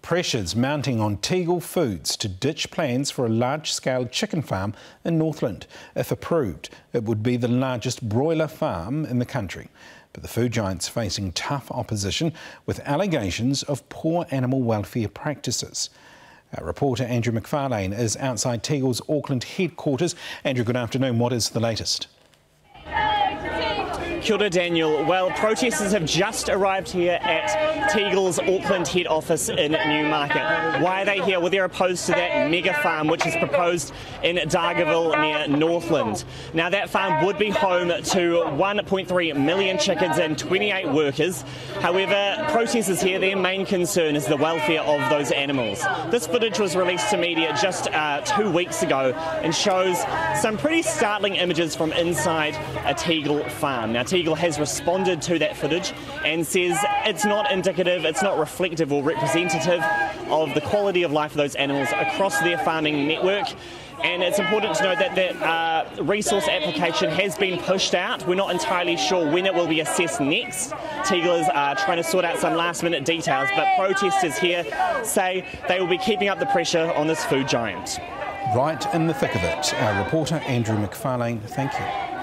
Pressures mounting on Tegel Foods to ditch plans for a large-scale chicken farm in Northland. If approved, it would be the largest broiler farm in the country. But the food giant's facing tough opposition with allegations of poor animal welfare practices. Our reporter Andrew McFarlane is outside Tegel's Auckland headquarters. Andrew, good afternoon. What is the latest? Kia ora, Daniel. Well, protesters have just arrived here at Tegel's Auckland head office in Newmarket. Why are they here? Well, they're opposed to that mega farm which is proposed in Dargaville near Northland. Now, that farm would be home to 1.3 million chickens and 28 workers. However, protesters here, their main concern is the welfare of those animals. This footage was released to media just 2 weeks ago and shows some pretty startling images from inside a Tegel farm. Now, Tegel has responded to that footage and says it's not indicative, it's not reflective or representative of the quality of life of those animals across their farming network. And it's important to note that that resource application has been pushed out. We're not entirely sure when it will be assessed next. Tegel is trying to sort out some last-minute details, but protesters here say they will be keeping up the pressure on this food giant. Right in the thick of it. Our reporter Andrew McFarlane, thank you.